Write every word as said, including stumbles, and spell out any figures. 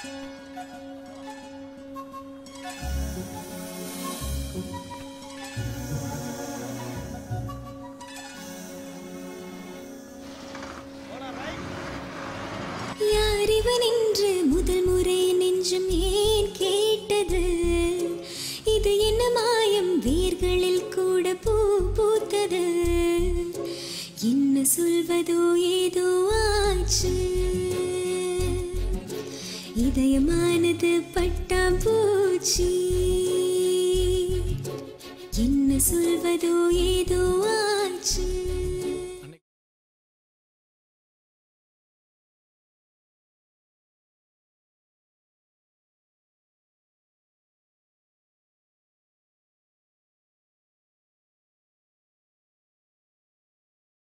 யாரிவனென்று முதல் முறை நெஞ்சம் ஏன் கேட்டது? இது என்ன மாயம், வேர்களில் கூட பூ பூத்தது. என்ன சொல்வதோ ஏதோ ஆச்சு, இதயமா